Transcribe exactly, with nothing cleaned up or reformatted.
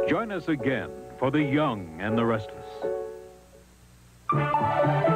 Join us again for The Young and the Restless.